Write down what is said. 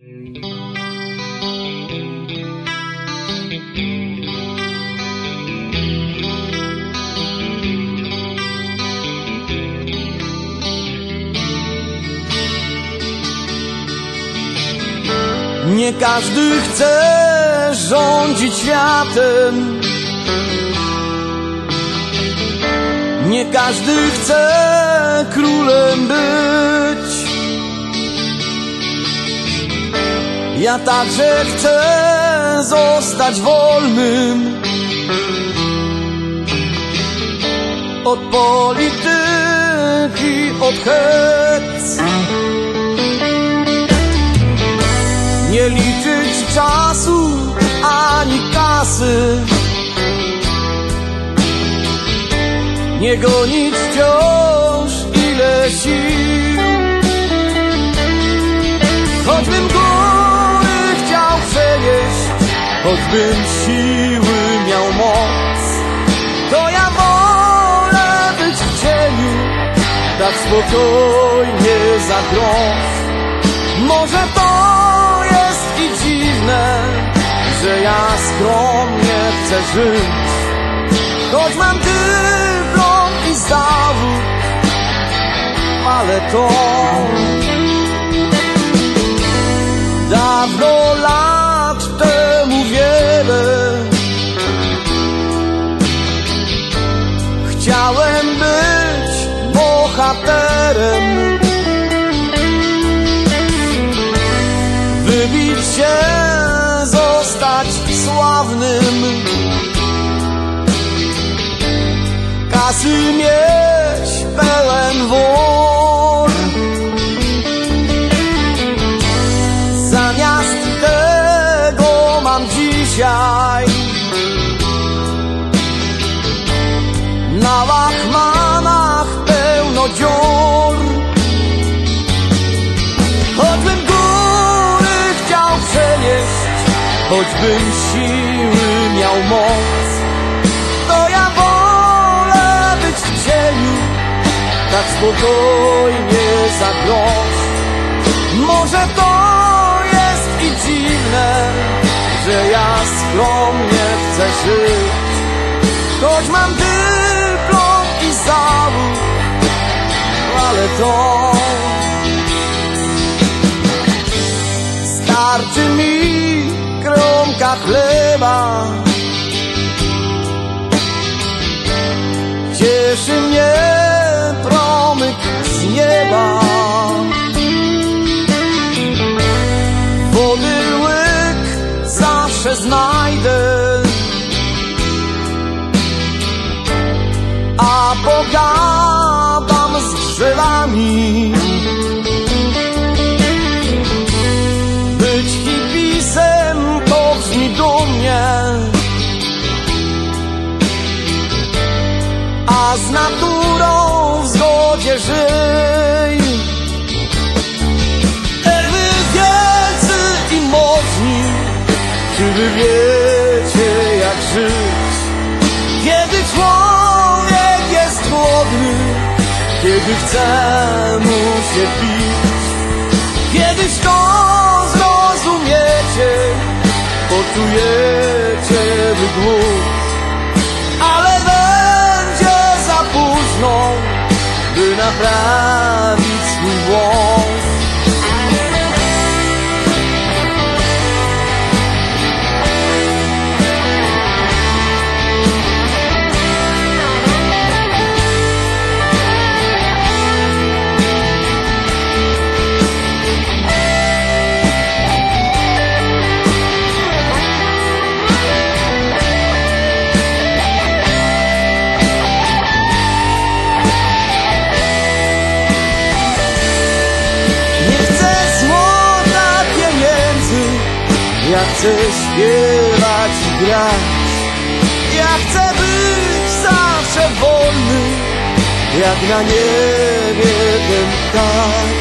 Nie każdy chce rządzić światem, nie każdy chce królem być. Ja także chcę zostać wolnym od polityki, od hec. Nie liczyć czasu ani kasy, nie gonić wciąż ile sił. Choćbym góry chciał przenieść, choćbym siły miał moc, to ja wolę być w cieniu, tak spokojnie za grosz. Może to jest i dziwne, że ja skromnie chcę żyć, choć mam dyplom i zawód, ale to dawno lat temu wiele. Chciałem być bohaterem, wybić się, zostać sławnym, kasy mieć pełen wór. Zamiast tego mam dzisiaj na łachmanach pełno dziur. Choćbym góry chciał przenieść, choćbym siły miał moc, to ja wolę być w cieniu, tak spokojnie za grosz. Może to jest i dziwne, że ja skromnie chcę żyć, choć mam dyplom i zawód, ale to starczy mi kromka chleba. Cieszy mnie promyk z nieba, wody łyk zawsze znajdę, a pogadam z drzewami. Być hipisem to brzmi dumnie, a z naturą w zgodzie żyj. Wy wielcy i mocni, czy wy wiecie jak żyć, kiedy człowiek jest głodny, kiedy chce mu się pić. Kiedyś to zrozumiecie, poczujecie wygłód, ale będzie za późno, by naprawić swój błąd. Ja chcę śpiewać i grać, ja chcę być zawsze wolny, jak na niebie ten ptak.